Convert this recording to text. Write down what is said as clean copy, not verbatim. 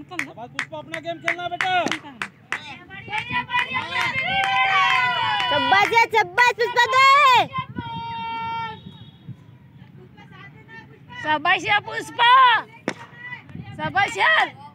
पुष्पा अपना गेम खेलना बेटा। शाबाश पुष्पा दे। शाबाश पुष्पा, शाबाश।